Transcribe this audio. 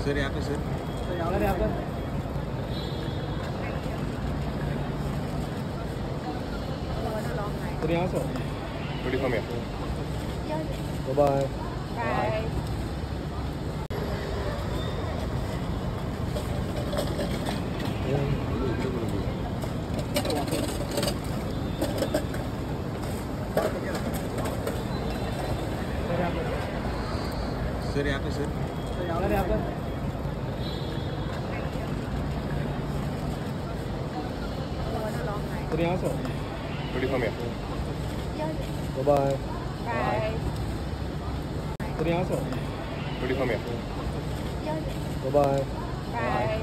Sir यहाँ पे sir यहाँ पर सर यहाँ से थोड़ी कम है बाय Bye. सर यहाँ पे सर यहाँ पर सर यहाँ से थोड़ी कम है बाय Bye. सर यहाँ से थोड़ी कम है बाय Bye.